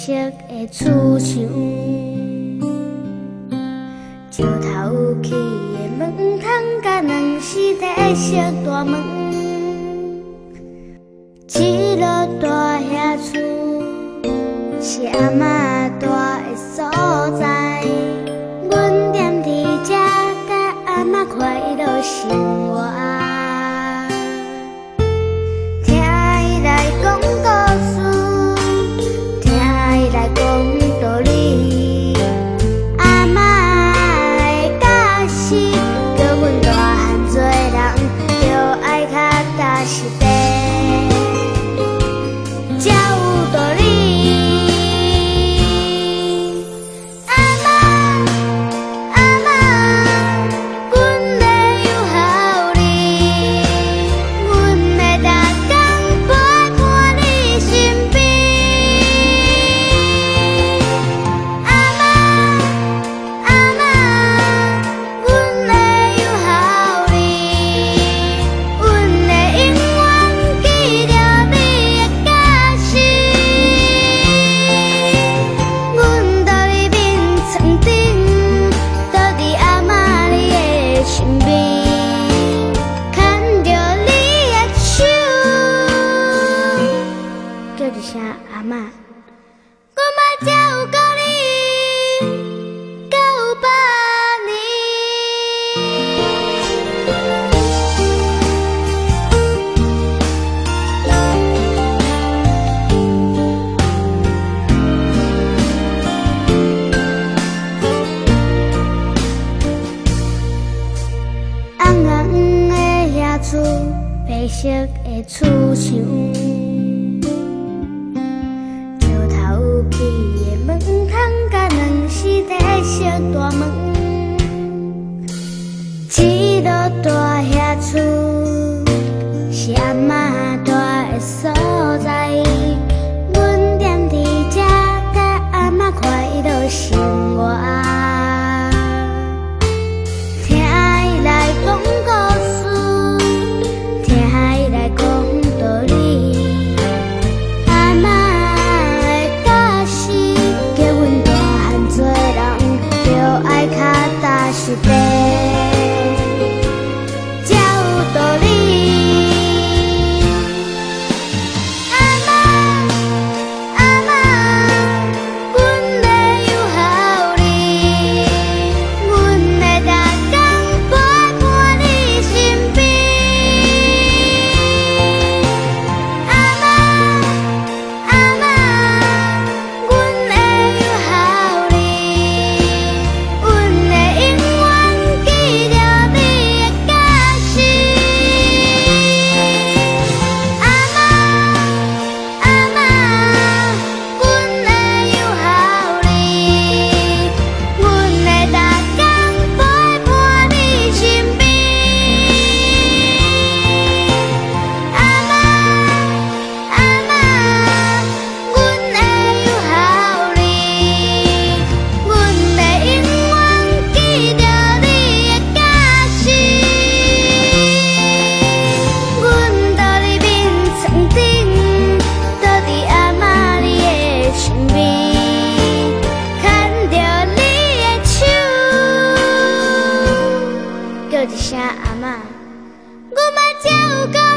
色的厝墙，石头起的门窗，甲两丝白色大门，一落大遐厝，是阿嬷住的所在。阮踮伫遮，甲阿嬷快乐生活。 叫一声阿嬷，我嘛照顾你到百年。红红的遐厝，白色的厝墙。 大门，一落大遐厝，是阿嬷住的所在。阮踮伫遮，甲阿嬷快乐生活。听伊来讲故事，听伊来讲道理。阿嬷的教示，叫阮大汉做人。 就爱较踏实地，才有道理。阿嬷，阿嬷，阮会有孝你，阮会逐天陪伴你身边。阿嬷，阿嬷，阮会有孝你。 叫一声阿嬷，我嘛照顾。